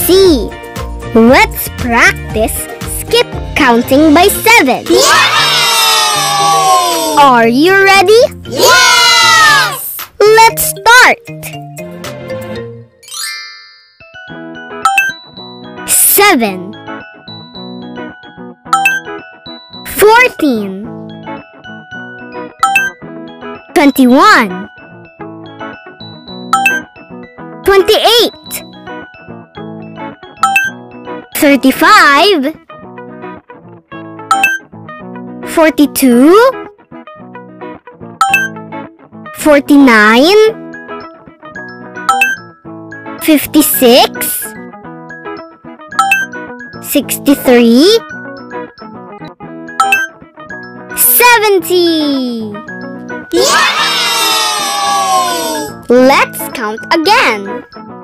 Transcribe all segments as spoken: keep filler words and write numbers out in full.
see. Let's practice skip counting by seven. Yay! Are you ready? Yes! Let's start. Seven, fourteen, twenty-one, twenty-eight, thirty-five, forty-two, forty-nine, fifty-six, sixty-three, seventy. Yay! Let's count again.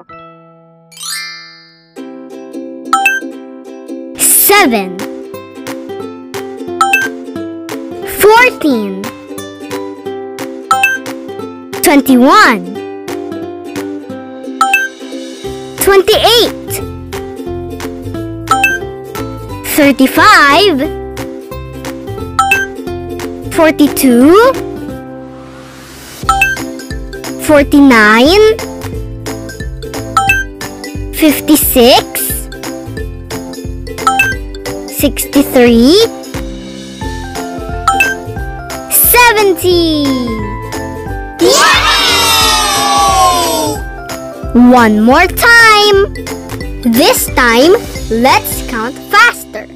Seven, fourteen, twenty-one, twenty-eight, thirty-five, forty-two, forty-nine, fifty-six, sixty-three, seventy. Yay! One more time. This time, let's count faster.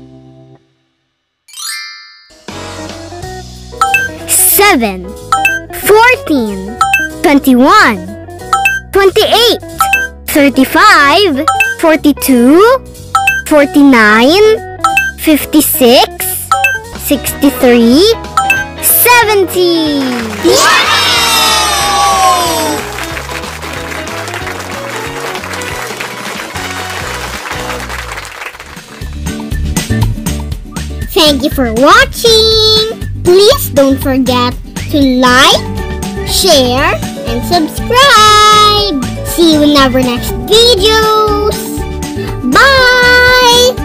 Seven, fourteen, twenty-one, twenty-eight, thirty-five, forty-two, forty-nine, fifty-six, sixty-three, seventy. Yay! Thank you for watching. Please don't forget to like, share, and subscribe. See you in our next videos. Bye!